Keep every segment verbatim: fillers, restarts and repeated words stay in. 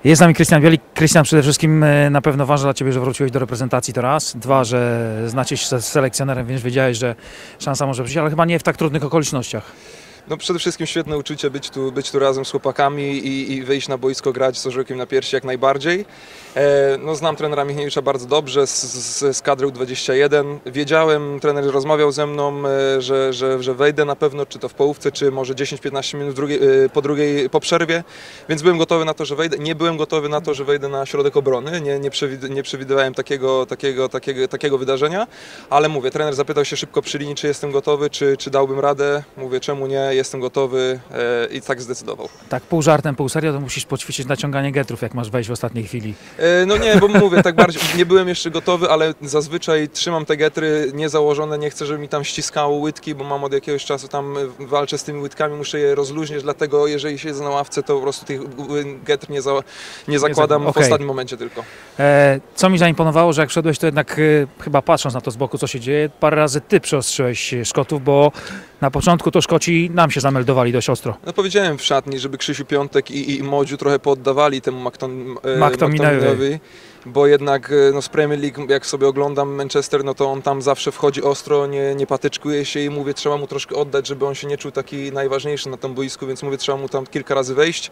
Jest z nami Krystian Bielik. Krystian, przede wszystkim na pewno ważne dla Ciebie, że wróciłeś do reprezentacji to raz. Dwa, że znacie się z selekcjonerem, więc wiedziałeś, że szansa może być, ale chyba nie w tak trudnych okolicznościach. No przede wszystkim świetne uczucie być tu, być tu razem z chłopakami i, i wyjść na boisko, grać z orzełkiem na piersi jak najbardziej. E, no, znam trenera Michniewicza bardzo dobrze z, z, z kadry U dwadzieścia jeden. Wiedziałem, trener rozmawiał ze mną, e, że, że, że wejdę na pewno, czy to w połówce, czy może dziesięć piętnaście minut drugiej, e, po drugiej, po przerwie, więc byłem gotowy na to, że wejdę. Nie byłem gotowy na to, że wejdę na środek obrony, nie, nie, przewid nie przewidywałem takiego, takiego, takiego, takiego wydarzenia, ale mówię, trener zapytał się szybko przy linii, czy jestem gotowy, czy, czy dałbym radę. Mówię, czemu nie, jestem gotowy e, i tak zdecydował. Tak pół żartem, pół serio, to musisz poćwiczyć naciąganie getrów, jak masz wejść w ostatniej chwili. E, no nie, bo mówię, tak bardziej, nie byłem jeszcze gotowy, ale zazwyczaj trzymam te getry niezałożone, nie chcę, żeby mi tam ściskało łydki, bo mam od jakiegoś czasu tam walczę z tymi łydkami, muszę je rozluźnić, dlatego jeżeli siedzę na ławce, to po prostu tych getr nie, za, nie zakładam okay. w ostatnim momencie tylko. E, co mi zaimponowało, że jak wszedłeś, to jednak e, chyba patrząc na to z boku, co się dzieje, parę razy Ty przeostrzyłeś Szkotów, bo na początku to Szkoci nam się zameldowali dość ostro. No powiedziałem w szatni, żeby Krzysiu Piątek i, i Modziu trochę poddawali temu Makton, McTominay, bo jednak no, z Premier League, jak sobie oglądam Manchester, no to on tam zawsze wchodzi ostro, nie, nie patyczkuje się i mówię, trzeba mu troszkę oddać, żeby on się nie czuł taki najważniejszy na tym boisku, więc mówię, trzeba mu tam kilka razy wejść.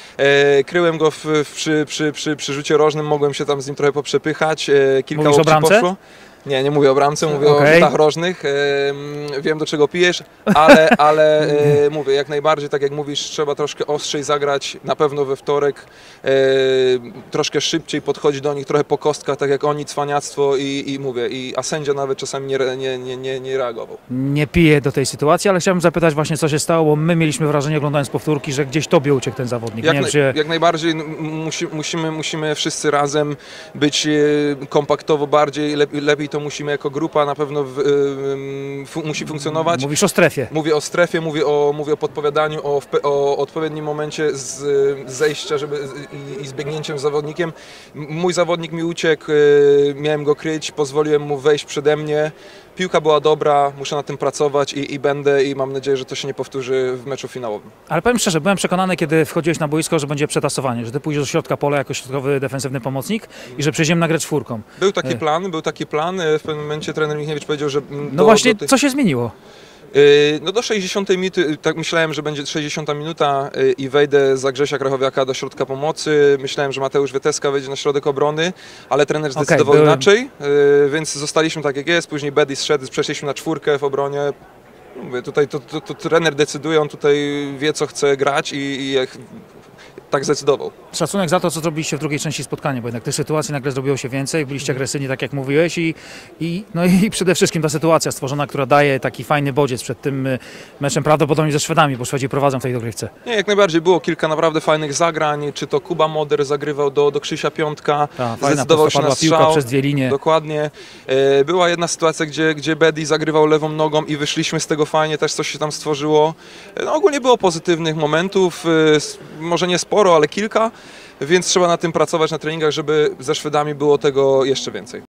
E, kryłem go w, w, przy, przy, przy, przy rzucie rożnym, mogłem się tam z nim trochę poprzepychać, e, kilka łokci poszło. Nie, nie mówię o bramce, mówię okay. o rzutach rożnych. E, wiem, do czego pijesz, ale, ale e, mówię, jak najbardziej, tak jak mówisz, trzeba troszkę ostrzej zagrać, na pewno we wtorek, e, troszkę szybciej podchodzić do nich, trochę po kostkach, tak jak oni, cwaniactwo i, i mówię, i, a sędzia nawet czasami nie, nie, nie, nie, nie reagował. Nie piję do tej sytuacji, ale chciałbym zapytać właśnie, co się stało, bo my mieliśmy wrażenie, oglądając powtórki, że gdzieś Tobie uciekł ten zawodnik. Jak, nie na, wiem, czy... jak najbardziej musi, musimy, musimy wszyscy razem być kompaktowo bardziej, lepiej, lepiej to musimy jako grupa na pewno w, y, y, musi funkcjonować. Mówisz o strefie. Mówię o strefie, mówię o, mówię o podpowiadaniu, o, o odpowiednim momencie z, z zejścia żeby, i, i zbiegnięciem z zawodnikiem. Mój zawodnik mi uciekł, y, miałem go kryć, pozwoliłem mu wejść przede mnie. Piłka była dobra, muszę nad tym pracować i, i będę i mam nadzieję, że to się nie powtórzy w meczu finałowym. Ale powiem szczerze, byłem przekonany, kiedy wchodziłeś na boisko, że będzie przetasowanie, że Ty pójdziesz do środka pola jako środkowy defensywny pomocnik i że przejdziemy na grę czwórką. Był taki y plan, był taki plan. W pewnym momencie trener Michniewicz powiedział, że... No do, właśnie, do tych... co się zmieniło? No do sześćdziesiątej minuty, tak myślałem, że będzie sześćdziesiąta minuta i wejdę za Grzesia Krachowiaka do środka pomocy. Myślałem, że Mateusz Wieteska wejdzie na środek obrony, ale trener zdecydował okay, inaczej, więc zostaliśmy tak jak jest. Później Bedi zszedł, przeszliśmy na czwórkę w obronie. Mówię, tutaj to, to, to trener decyduje, on tutaj wie, co chce grać i, i jak tak zdecydował. Szacunek za to, co zrobiliście w drugiej części spotkania, bo jednak tych sytuacji nagle zrobiło się więcej, byliście agresywni, tak jak mówiłeś i, i, no i przede wszystkim ta sytuacja stworzona, która daje taki fajny bodziec przed tym meczem prawdopodobnie ze Szwedami, bo Szwedzi prowadzą w tej dogrywce. Nie, jak najbardziej było kilka naprawdę fajnych zagrań, czy to Kuba Moder zagrywał do, do Krzysia Piątka, Ta, zdecydował się na strzał. Piłka przez dwie linie. Dokładnie. Była jedna sytuacja, gdzie, gdzie Bedi zagrywał lewą nogą i wyszliśmy z tego fajnie, też coś się tam stworzyło. No, ogólnie było pozytywnych momentów, może nie sporo, ale kilka, więc trzeba na tym pracować na treningach, żeby ze Szwedami było tego jeszcze więcej.